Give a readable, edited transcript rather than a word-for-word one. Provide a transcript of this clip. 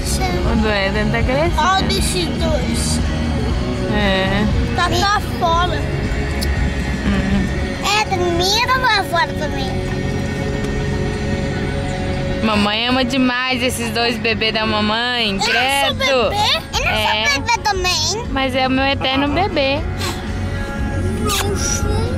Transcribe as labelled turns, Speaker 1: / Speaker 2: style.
Speaker 1: crescendo.
Speaker 2: O do Eden tá crescendo.
Speaker 1: Olha desses dois.
Speaker 2: É.
Speaker 1: Tá lá fora. Mira lá fora também.
Speaker 2: Mamãe ama demais esses dois bebês da mamãe. Credo.
Speaker 1: Eu não sou bebê também.
Speaker 2: Mas é o meu eterno bebê.
Speaker 1: Luxo.